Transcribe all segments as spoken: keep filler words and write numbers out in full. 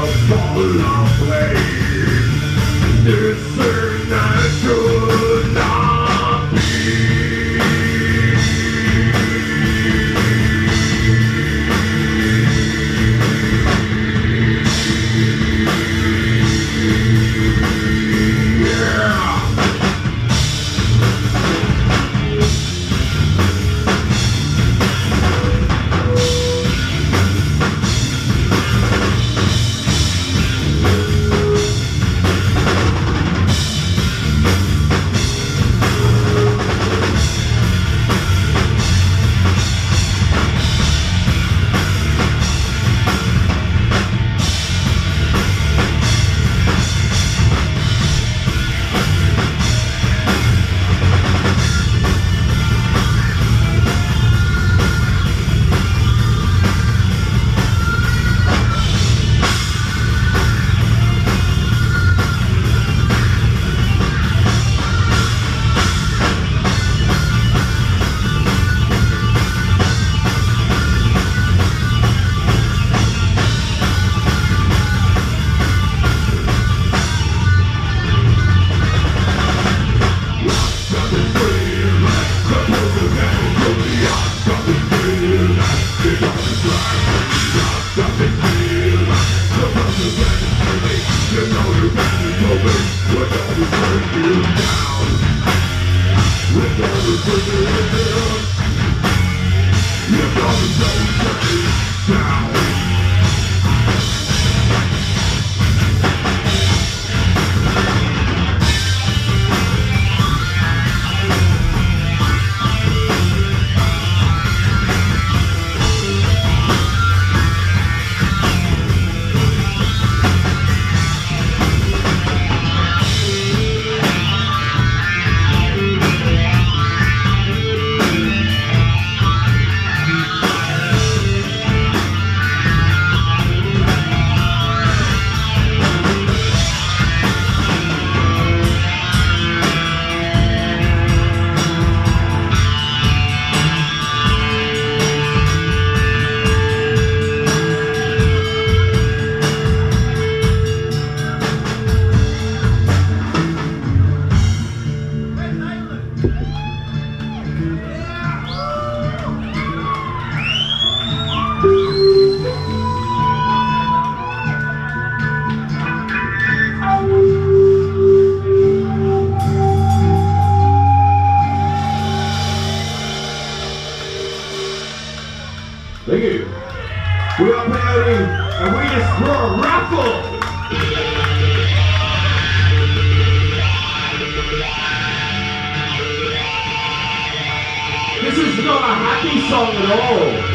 Thank you. We are Peyote, and we just for a raffle. This is not a happy song at all.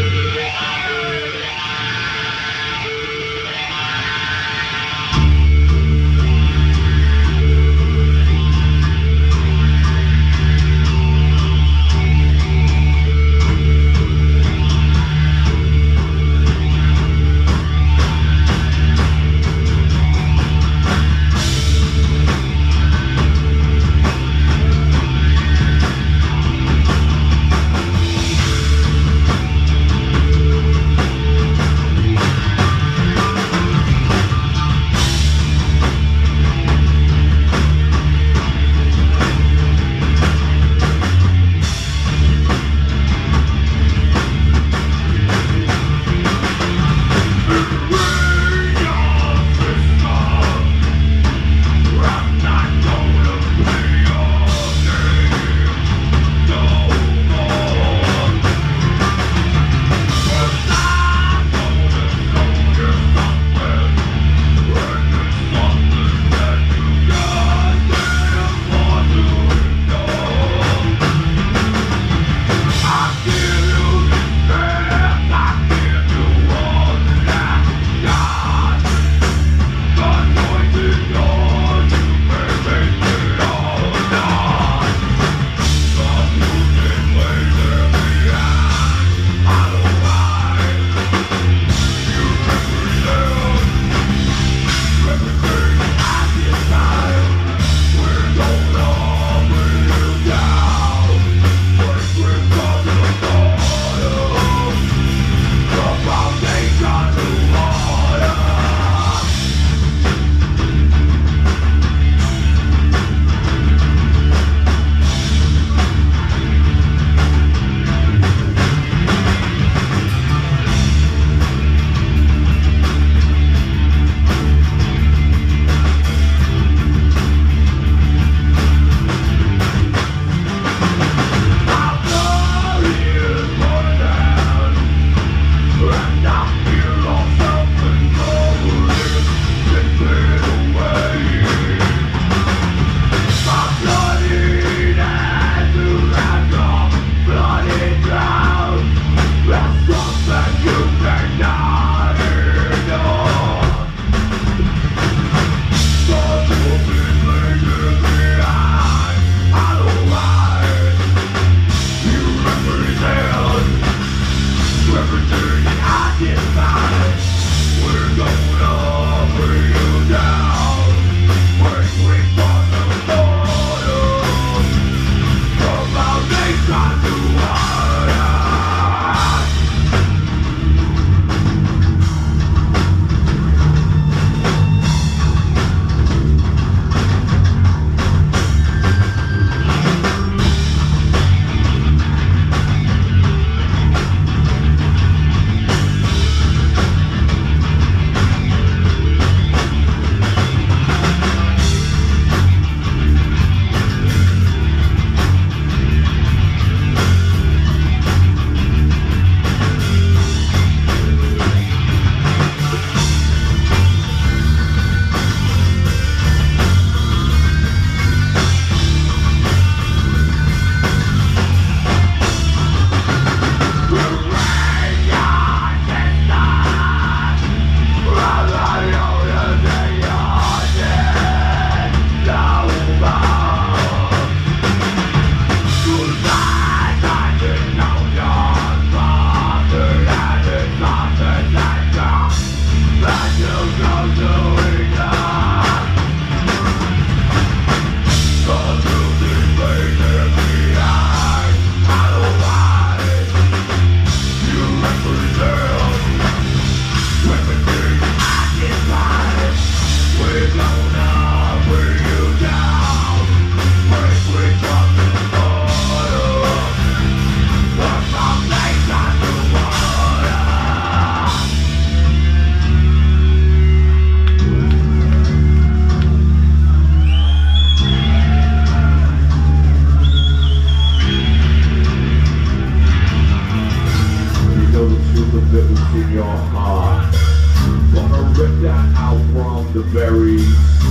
the very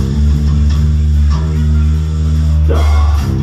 start.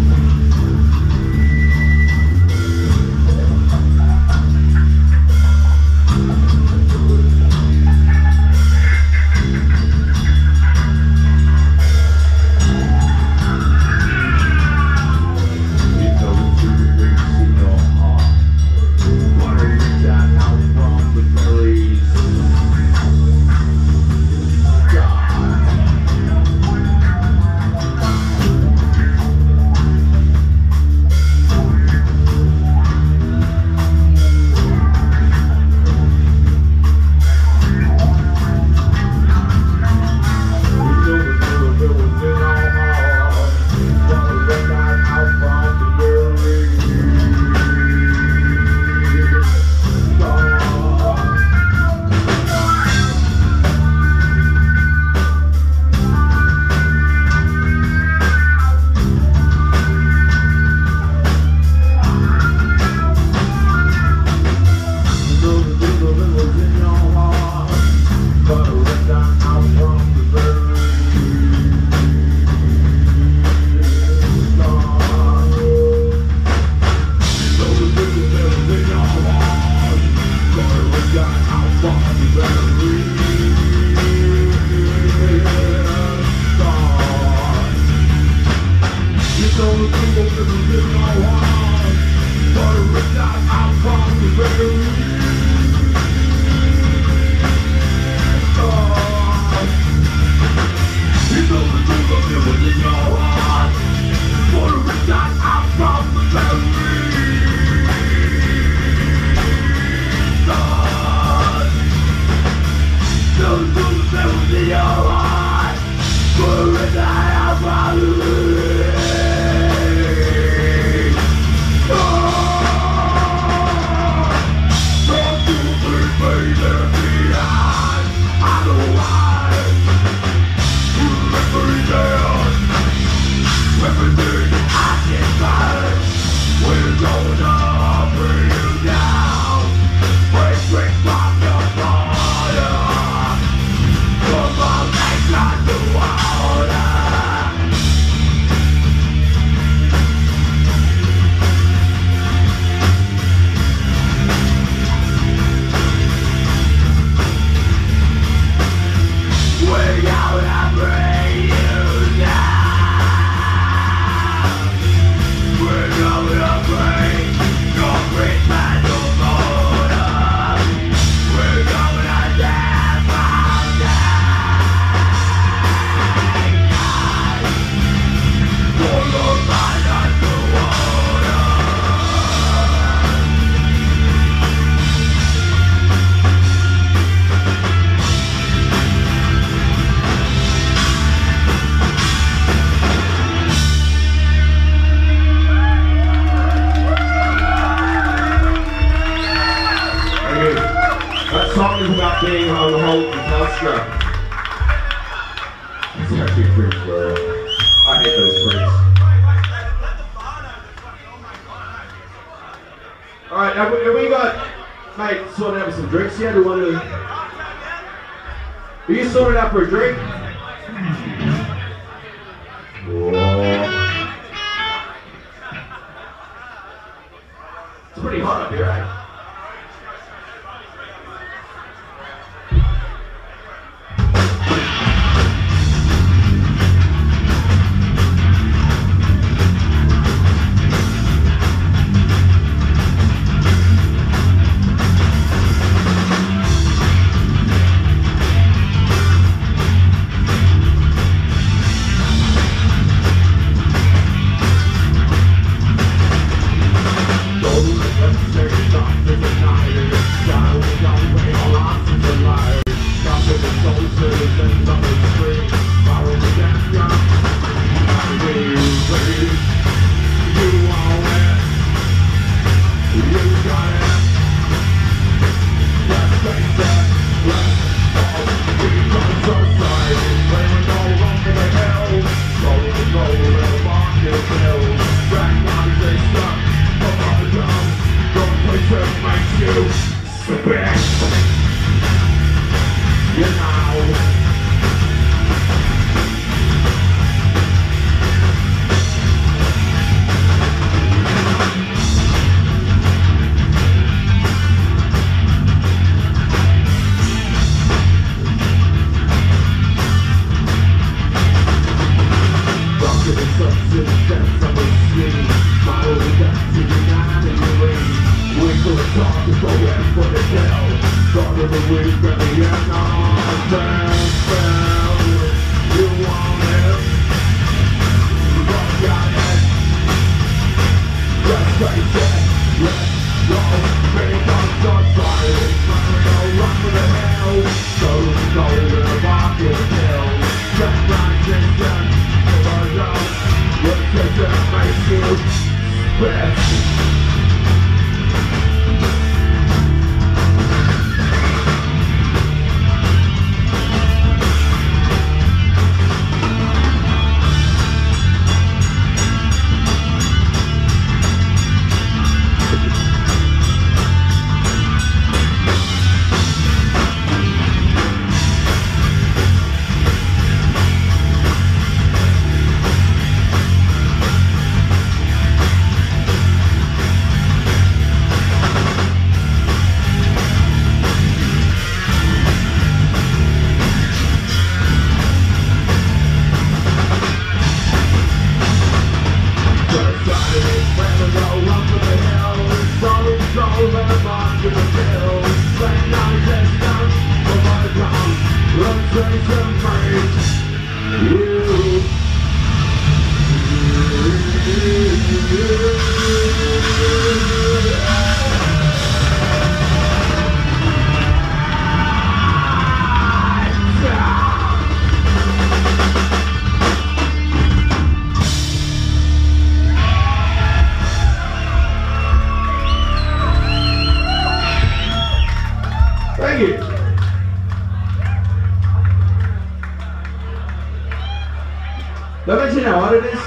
Being on the whole Telstra. It's actually pretty slow. I hate those freaks. Alright, have we, have we got, mate, sorted out with some drinks yet? Do we want to... Are you sorted out for a drink? Whoa. It's pretty hot up here, eh? Don't let them say Thank you. Did I mention how hard it is?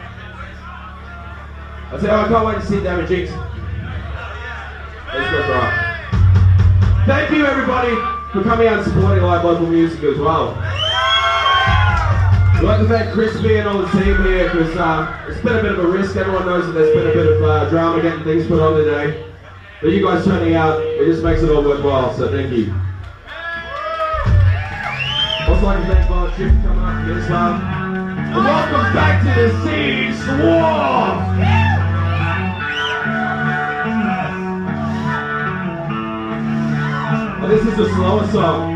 I said, oh, I can't wait to sit down and jinx. Let's go for it. Thank you, everybody, for coming out and supporting live local music as well. I'd like to thank Crispy and all the team here because uh, it's been a bit of a risk. Everyone knows that there's been a bit of uh, drama getting things put on today. But you guys turning out, it just makes it all worthwhile, so thank you. Also like to thank Bob Chip for coming up for this one. And welcome back to the Sea Swarm! Oh, this is a slower song.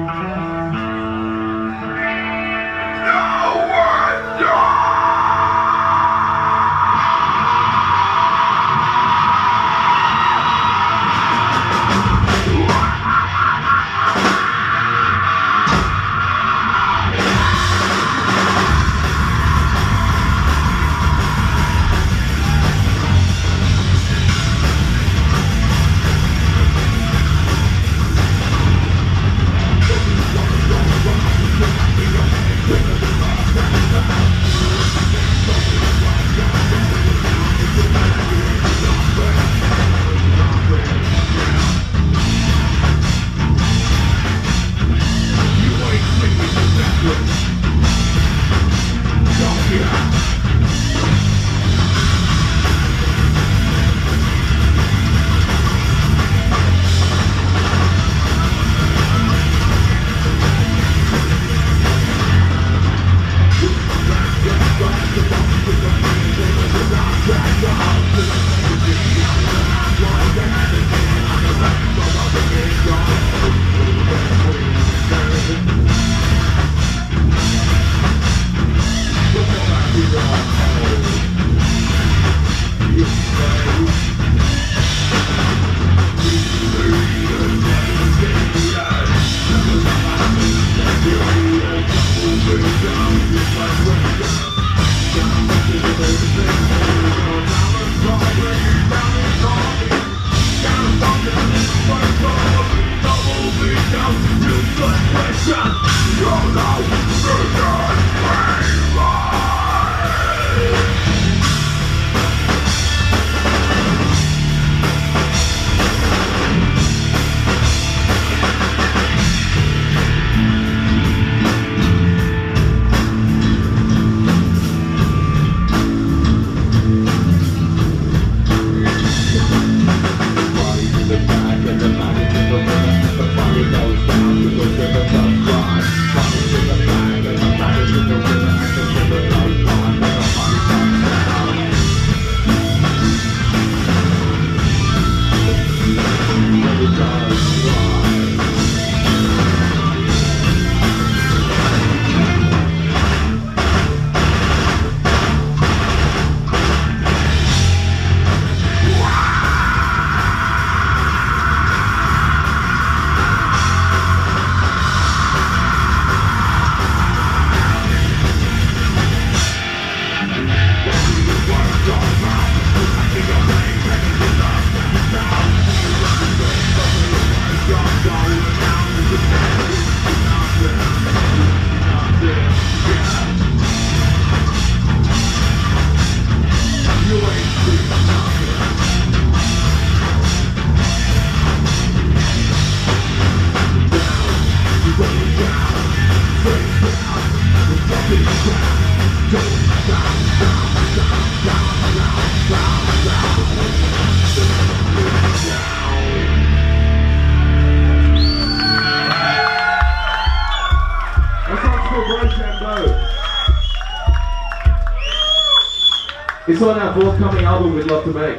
It's on our forthcoming album we'd love to make.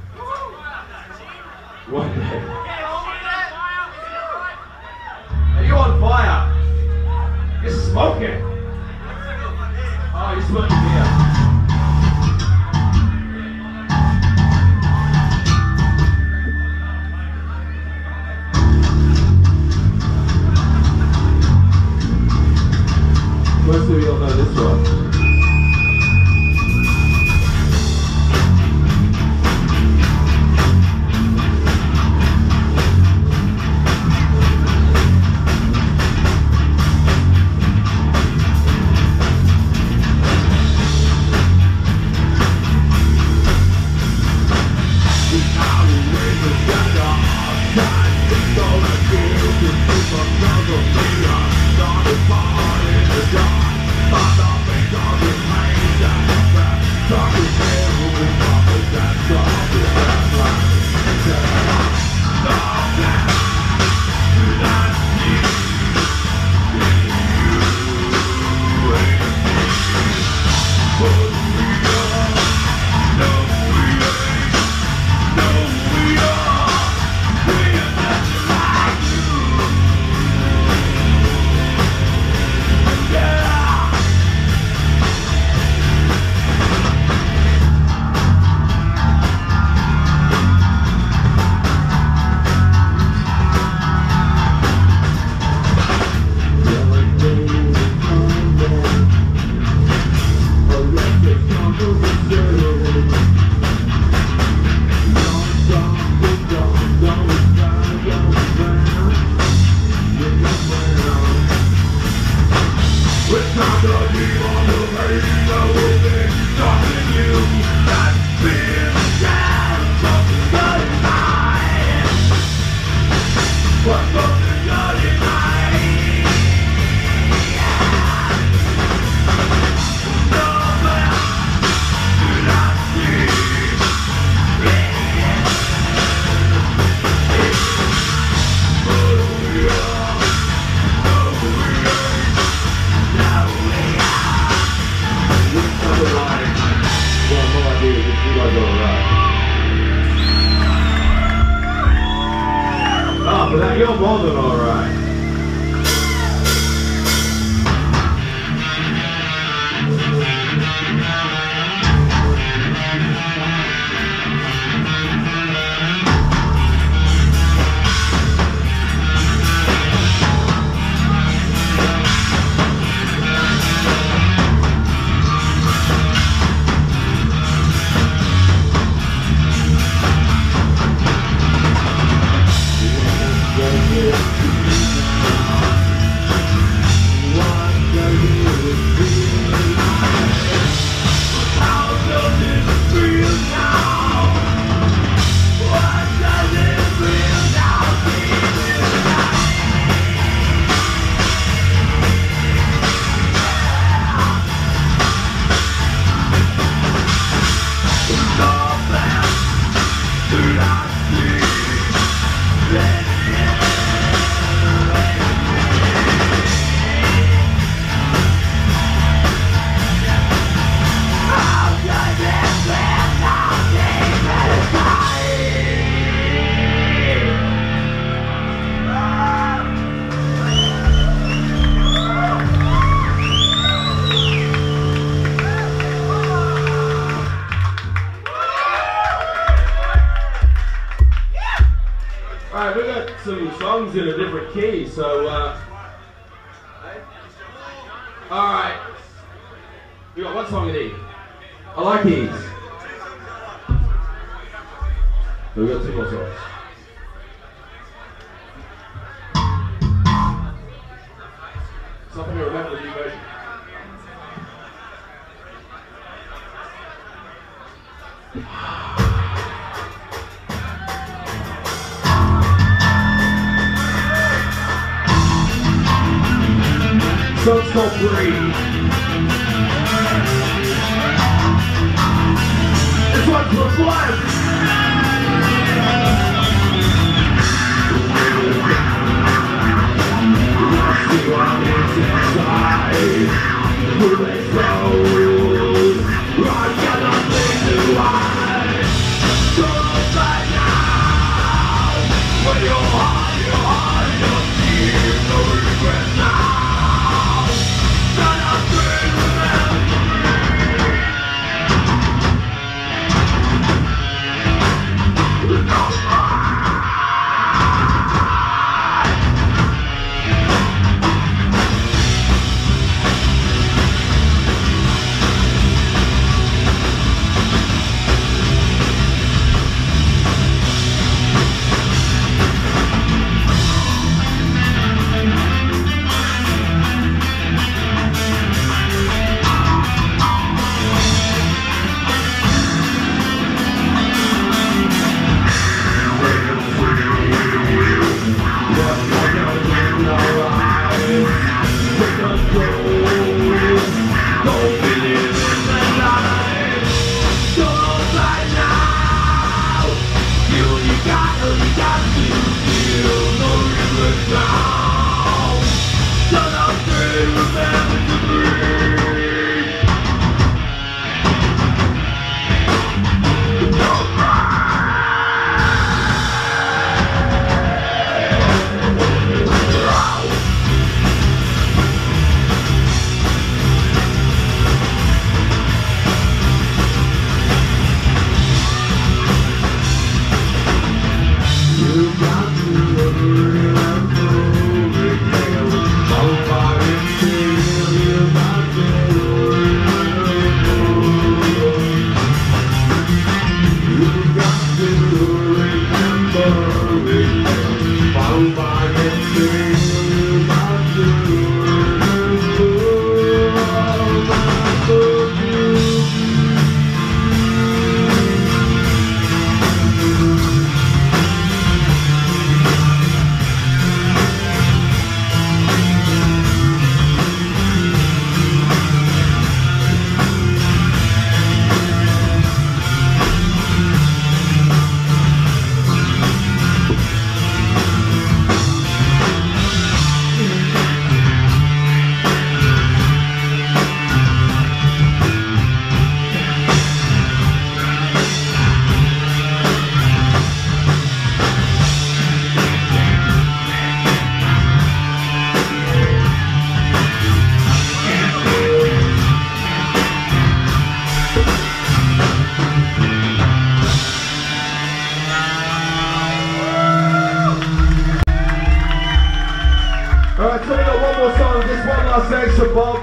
One day. Are you on fire? You're smoking. Oh, you're smoking beer. Most of you all know this one. You're more than alright. Alright, we got some songs in a different key, so uh alright. We got one song in E. I like E's. So we got two more songs. Something to remember the new version. Song's called Breathe. This one's for Sludge. See what is inside. Who they throw. I cannot think to hide. So right now. When you're hard, you're hard, you're deep. No regret now.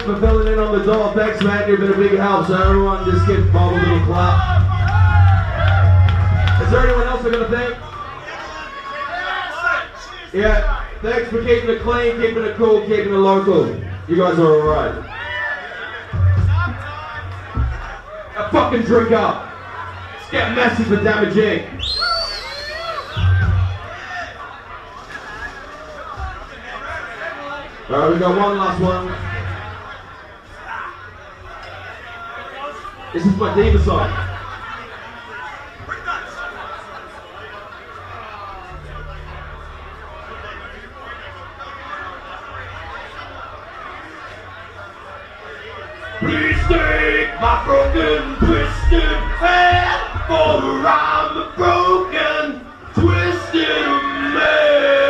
for filling in on the door. Thanks, man. You've been a big help. So everyone, just give Bob a little clap. Is there anyone else I got to thank? Yeah. Thanks for keeping it clean, keeping it cool, keeping it local. You guys are alright. Now fucking drink up. Let's get messy for damaging. Alright, we got one last one. This is my diva song. Please take my broken, twisted hand, for I'm the broken, twisted man.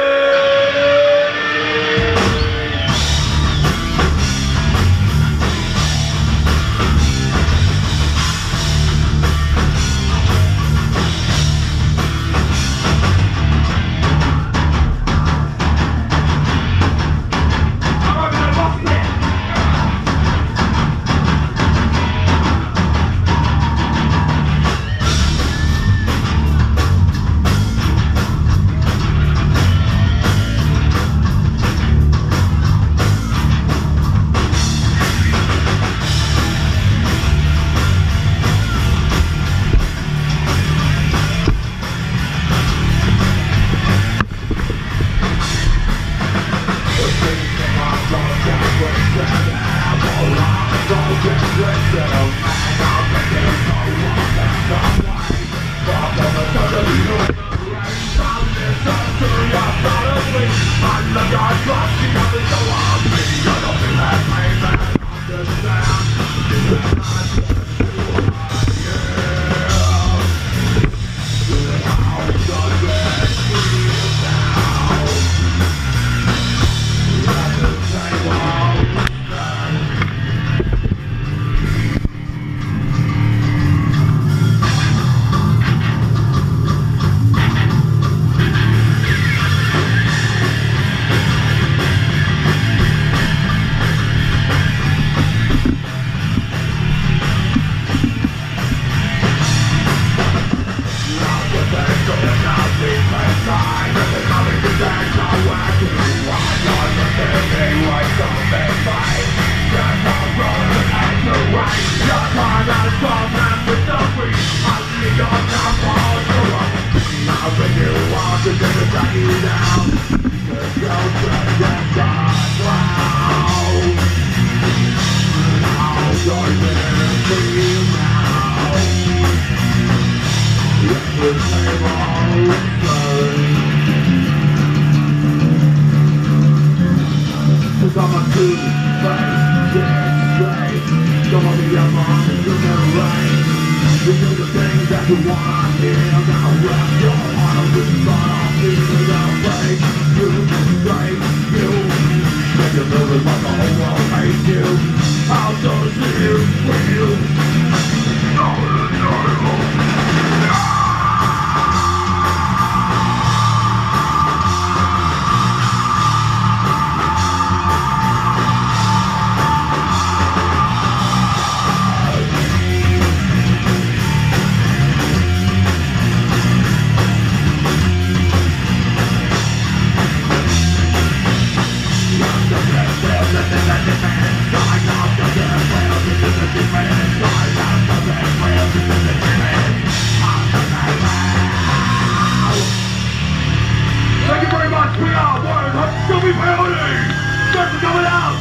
Thank you very much. We are one of the Peyote. Thanks for coming out.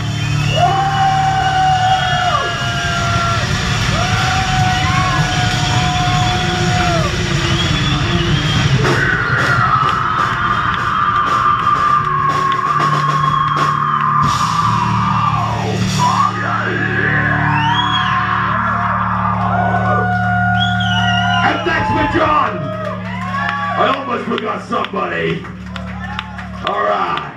And thanks for John. I almost forgot somebody. All right.